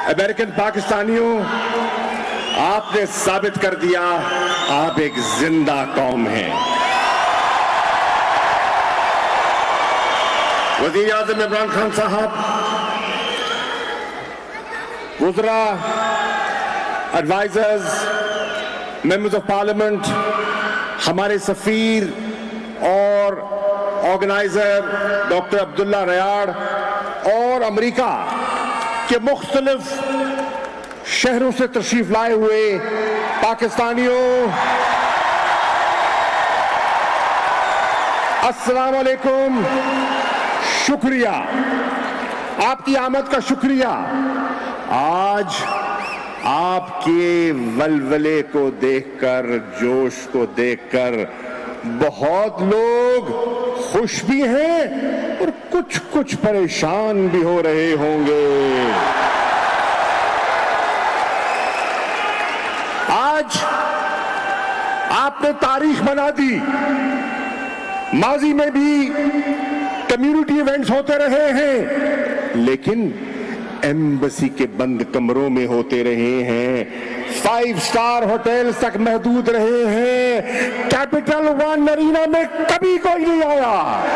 American پاکستانیوں، آپ نے ثابت کر دیا آپ ایک زندہ قوم ہیں۔ وزیر اعظم عمران خان صاحب، وزراء، ایڈوائزرز، ممبرز آف پارلیمنٹ، ہمارے سفیر اور آرگنائزر ڈاکٹر عبداللہ ریاڑ اور امریکہ کے مختلف شہروں سے تشریف لائے ہوئے پاکستانیوں، السلام علیکم، شکریہ، آپ کی آمد کا شکریہ۔ آج آپ کے ولولے کو دیکھ کر، جوش کو دیکھ کر بہت لوگ خوش بھی ہیں اور کچھ پریشان بھی ہو رہے ہوں گے۔ آج آپ نے تاریخ بنا دی۔ ماضی میں بھی کمیونٹی ایونٹس ہوتے رہے ہیں، لیکن ایمبیسی کے بند کمروں میں ہوتے رہے ہیں، 5 سٹار ہوٹلز تک محدود رہے ہیں، کیپٹل ون ارینا میں کبھی کوئی نہیں آیا۔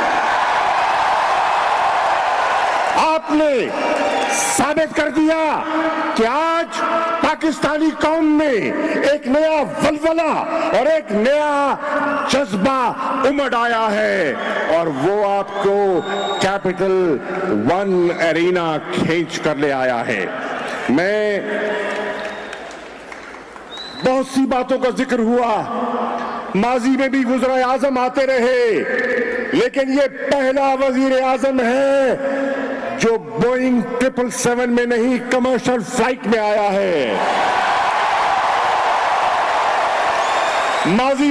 آپ نے ثابت کر دیا کہ آج پاکستانی قوم میں ایک نیا ولولہ اور ایک نیا جذبہ امڑ آیا ہے، اور وہ آپ کو کیپٹل ون ارینا کھینچ کر لے آیا ہے۔ میں بہت سی باتوں کا ذکر ہوا، ماضی میں بھی وزراء اعظم آتے رہے، لیکن یہ پہلا وزیر اعظم ہے جو بوئنگ 777 میں نہیں، کمرشل فلائٹ میں آیا ہے۔ ماضی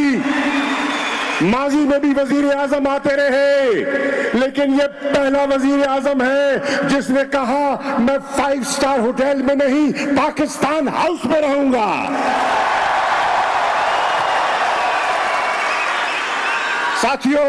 میں بھی وزیر اعظم آتے رہے، لیکن یہ پہلا وزیر اعظم ہے جس نے کہا میں 5 سٹار ہوٹل میں نہیں، پاکستان ہاؤس میں رہوں گا۔ ساتھیوں،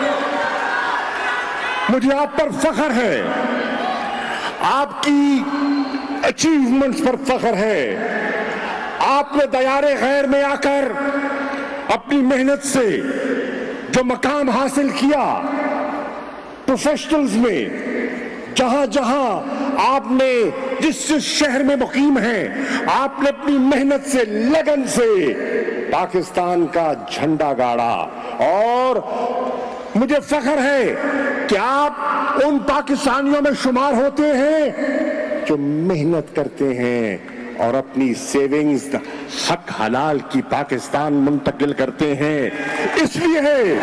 مجھے آپ پر فخر ہے، آپ کی اچیومنٹس پر فخر ہے۔ آپ نے دیار غیر میں آ کر اپنی محنت سے جو مقام حاصل کیا، پروفیشنلز میں جہاں جہاں آپ نے جس شہر میں مقیم ہیں، آپ نے اپنی محنت سے، لگن سے پاکستان کا جھنڈا گاڑا، اور مجھے فخر ہے کہ آپ ان پاکستانیوں میں شمار ہوتے ہیں جو محنت کرتے ہیں اور اپنی سیونگز حق حلال کی پاکستان منتقل کرتے ہیں۔ اس لیے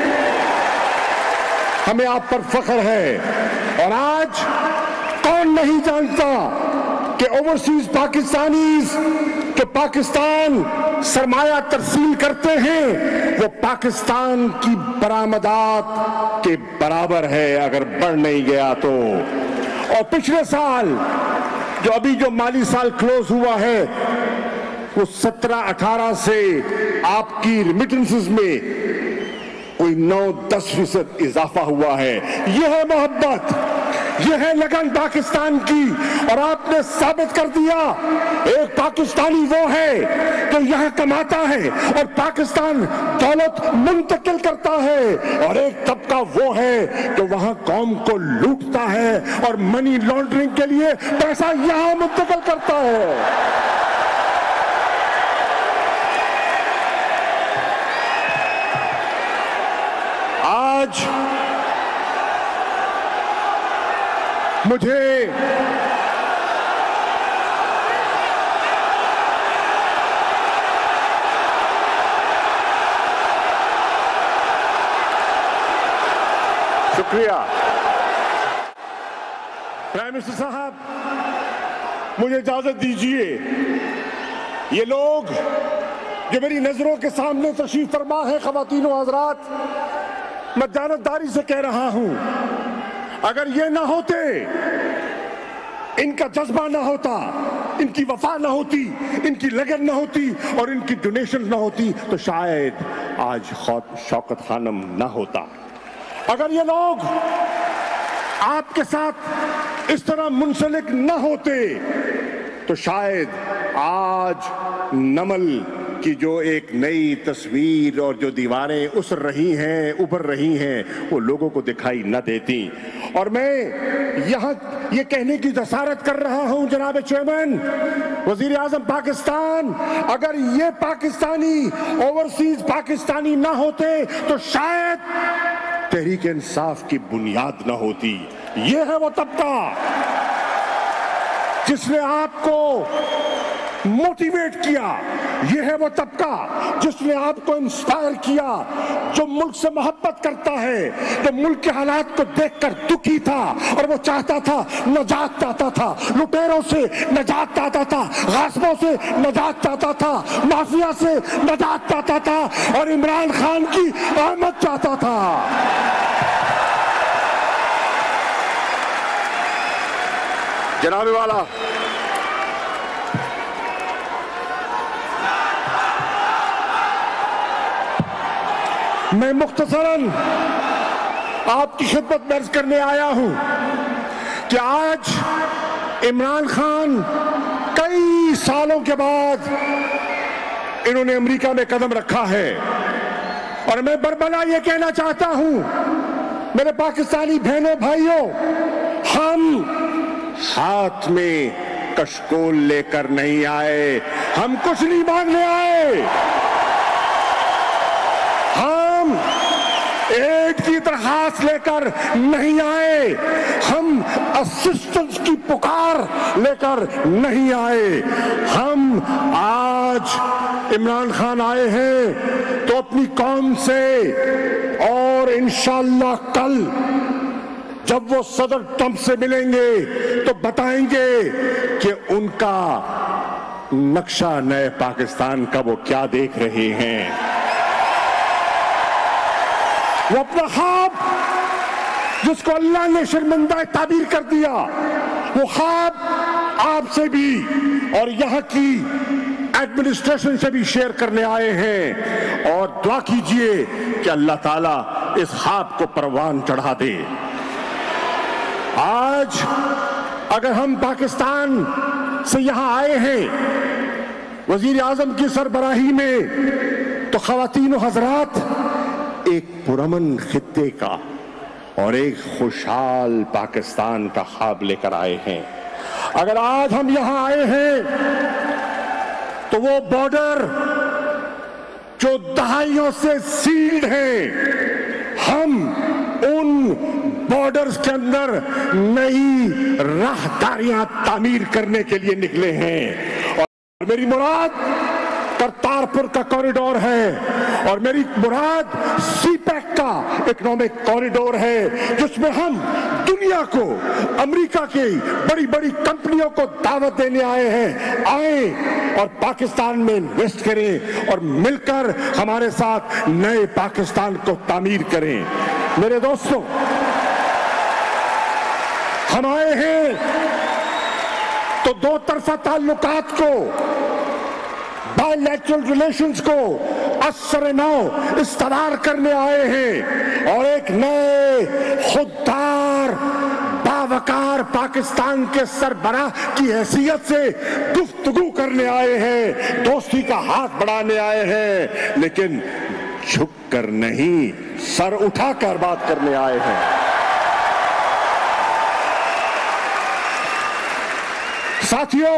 ہمیں آپ پر فخر ہے، اور آج کون نہیں جانتا کہ اوورسیز پاکستانیز جو پاکستان سرمایہ ترسیل کرتے ہیں وہ پاکستان کی برآمدات کے برابر ہے، اگر بڑھ نہیں گیا تو۔ اور پچھلے سال جو مالی سال کلوز ہوا ہے، وہ 17-18 سے آپ کی ریمیٹنسز میں کوئی 9-10% اضافہ ہوا ہے۔ یہ ہے محبت، یہ ہے لگن پاکستان کی، اور آپ نے ثابت کر دیا ایک پاکستانی وہ ہے جو یہاں کماتا ہے اور پاکستان دولت منتقل کرتا ہے، اور ایک طبقہ وہ ہے جو وہاں قوم کو لوٹتا ہے اور منی لانڈرنگ کے لیے پیسہ یہاں منتقل کرتا ہے۔ آج مجھے شکریہ پرائم منسٹر صاحب، مجھے اجازت دیجیے، یہ لوگ جو میری نظروں کے سامنے تشریف فرما ہے، خواتین و حضرات، میں دیانتداری سے کہہ رہا ہوں، اگر یہ نہ ہوتے، ان کا جذبہ نہ ہوتا، ان کی وفا نہ ہوتی، ان کی لگن نہ ہوتی اور ان کی ڈونیشن نہ ہوتی، تو شاید آج شوکت خانم نہ ہوتا۔ اگر یہ لوگ آپ کے ساتھ اس طرح منسلک نہ ہوتے تو شاید آج نمل کی جو ایک نئی تصویر اور جو دیواریں ابھر رہی ہیں وہ لوگوں کو دکھائی نہ دیتی. اور میں یہاں یہ کہنے کی جسارت کر رہا ہوں جناب چیئرمین، وزیر اعظم پاکستان، اگر یہ پاکستانی اوورسیز پاکستانی نہ ہوتے تو شاید تحریک انصاف کی بنیاد نہ ہوتی. یہ ہے وہ طبقہ جس نے آپ کو موٹیویٹ کیا، یہ ہے وہ طبقہ جس نے آپ کو انسپائر کیا، جو ملک سے محبت کرتا ہے، جو ملک کے حالات کو دیکھ کر دکھی تھا اور وہ چاہتا تھا نجات چاہتا تھا، لٹیروں سے نجات چاہتا تھا، غاصبوں سے نجات چاہتا تھا، مافیا سے نجات چاہتا تھا اور عمران خان کی آمد چاہتا تھا. جناب والا، میں مختصراً آپ کی خدمت میں عرض کرنے آیا ہوں کہ آج عمران خان کئی سالوں کے بعد انہوں نے امریکہ میں قدم رکھا ہے، اور میں بربلا یہ کہنا چاہتا ہوں میرے پاکستانی بہنوں بھائیوں، ہم ہاتھ میں کشکول لے کر نہیں آئے، ہم کچھ نہیں مانگنے آئے، ہم ایڈ کی درخواست لے کر نہیں آئے، ہم اسسٹنس کی پکار لے کر نہیں آئے. ہم آج عمران خان آئے ہیں تو اپنی قوم سے، اور انشاءاللہ کل جب وہ صدر ٹرمپ سے ملیں گے تو بتائیں گے کہ ان کا نقشہ نئے پاکستان کا وہ کیا دیکھ رہے ہیں. وہ اپنا خواب جس کو اللہ نے شرمندہ تعبیر کر دیا، وہ خواب آپ سے بھی اور یہاں کی ایڈمنسٹریشن سے بھی شیئر کرنے آئے ہیں، اور دعا کیجئے کہ اللہ تعالیٰ اس خواب کو پروان چڑھا دے. آج اگر ہم پاکستان سے یہاں آئے ہیں وزیر اعظم کی سربراہی میں، تو خواتین و حضرات ایک پرامن خطے کا اور ایک خوشحال پاکستان کا خواب لے کر آئے ہیں. اگر آج ہم یہاں آئے ہیں تو وہ بارڈر جو دہائیوں سے سیلڈ ہیں، ہم ان بارڈرز کے اندر نئی راہداریاں تعمیر کرنے کے لیے نکلے ہیں. اور میری مراد کرتارپور کا کوریڈور ہے، اور میری مراد سی پیک کا اکنامک کوریڈور ہے، جس میں ہم دنیا کو، امریکہ کی بڑی بڑی کمپنیوں کو دعوت دینے آئے ہیں، آئیں اور پاکستان میں انویسٹ کریں اور مل کر ہمارے ساتھ نئے پاکستان کو تعمیر کریں. میرے دوستوں، ہم آئے ہیں تو دو طرفہ تعلقات کو، بائی لیٹرل ریلیشنز کو اثر نو استوار کرنے آئے ہیں، اور ایک نئے خوددار باوقار پاکستان کے سربراہ کی حیثیت سے گفتگو کرنے آئے ہیں، دوستی کا ہاتھ بڑھانے آئے ہیں، لیکن جھک کر نہیں، سر اٹھا کر بات کرنے آئے ہیں. ساتھیوں،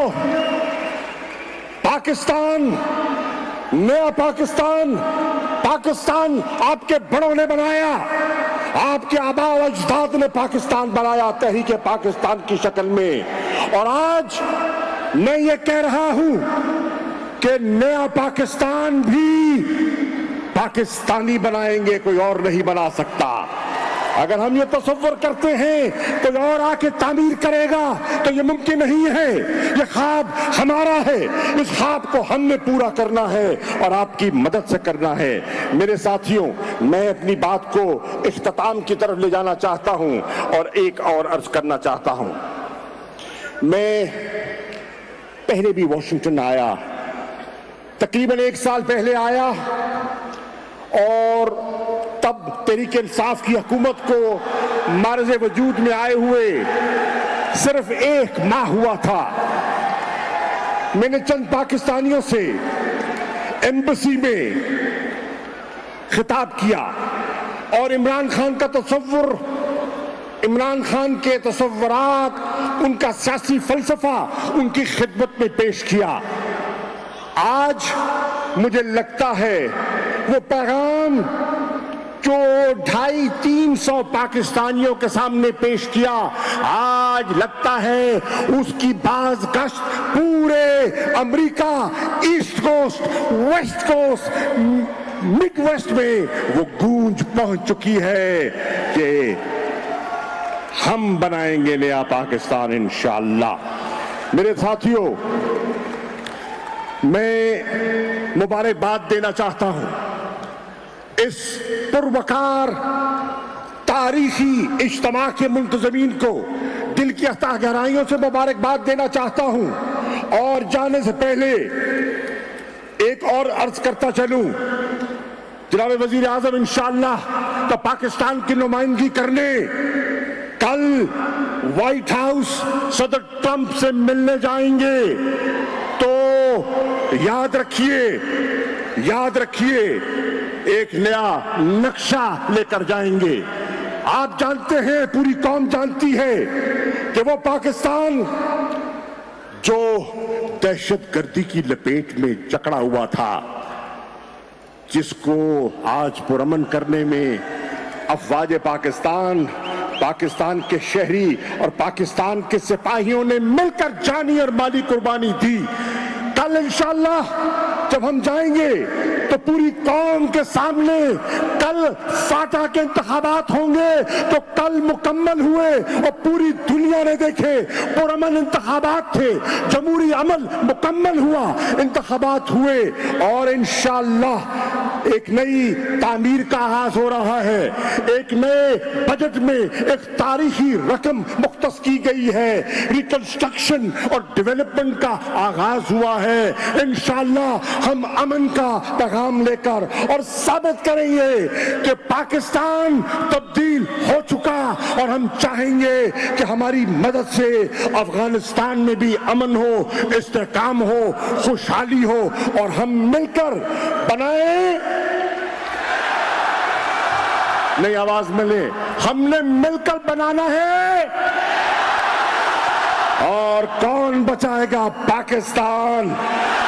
پاکستان، نیا پاکستان، پاکستان آپ کے بڑوں نے بنایا، آپ کے آباء و اجداد نے پاکستان بنایا تحریک پاکستان کی شکل میں. اور آج میں یہ کہہ رہا ہوں کہ نیا پاکستان بھی پاکستانی بنائیں گے، کوئی اور نہیں بنا سکتا. اگر ہم یہ تصور کرتے ہیں کوئی اور آ کے تعمیر کرے گا تو یہ ممکن نہیں ہے. یہ خواب ہمارا ہے، اس خواب کو ہم نے پورا کرنا ہے اور آپ کی مدد سے کرنا ہے. میرے ساتھیوں، میں اپنی بات کو اختتام کی طرف لے جانا چاہتا ہوں اور ایک اور عرض کرنا چاہتا ہوں. میں پہلے بھی واشنگٹن آیا، تقریباً 1 سال پہلے آیا، اور تب تحریک انصاف کی حکومت کو معرض وجود میں آئے ہوئے صرف 1 ماہ ہوا تھا. मैंने चंद पाकिस्तानियों से एम्बेसी में खिताब किया और इमरान खान का तसव्वुर, इमरान खान के तसव्वुरात, उनका सियासी फलसफा उनकी खिदमत में पेश किया। आज मुझे लगता है वो पैगाम जो 250-300 पाकिस्तानियों के सामने पेश किया, आज लगता है उसकी बाज़गश्त पूरे America, east coast, west coast, Midwest में वो गूंज पहुंच चुकी है कि हम बनाएंगे नया पाकिस्तान इंशाअल्लाह। मेरे साथियों, मैं मुबारकबाद देना चाहता हूं इस पुरवकार तारीखी इज्तिमा के मुंतज़मीन को, दिल की अथाह गहराइयों से मुबारकबाद देना चाहता हूं। और जाने से पहले एक और अर्ज करता चलूं, जनाब वजीर आज़म इंशाअल्लाह तो पाकिस्तान की नुमाइंदगी करने कल व्हाइट हाउस सदर ट्रंप से मिलने जाएंगे, तो याद रखिए एक नया नक्शा लेकर जाएंगे। आप जानते हैं, पूरी कौम जानती है कि वो पाकिस्तान जो दहशतगर्दी की लपेट में जकड़ा हुआ था, जिसको आज पुरअमन करने में अफवाज पाकिस्तान, पाकिस्तान के शहरी और पाकिस्तान के सिपाहियों ने मिलकर जानी और माली कुर्बानी दी। कल इंशाअल्लाह जब हम जाएंगे तो पूरी कौम के सामने, कल फाटा के इंतखाबात होंगे तो कल मुकम्मल हुए और पूरी दुनिया ने देखे पुरअमन इंतखाबात थे, जमहूरी अमल मुकम्मल हुआ, इंतखाबात हुए और इंशाअल्लाह एक नई तामीर का आगाज हो रहा है। एक नए बजट में एक तारीखी रकम मुख्तस की गई है, रिकंस्ट्रक्शन और डेवलपमेंट का आगाज हुआ है। इंशाअल्लाह हम अमन का पैगाम लेकर और साबित करेंगे कि पाकिस्तान तब्दील हो चुका और हम चाहेंगे कि हमारी मदद से अफगानिस्तान में भी अमन हो, इस्तेहकाम हो, खुशहाली हो और हम मिलकर बनाए, नई आवाज मिले, हमने मिलकर बनाना है। और कौन बचाएगा पाकिस्तान?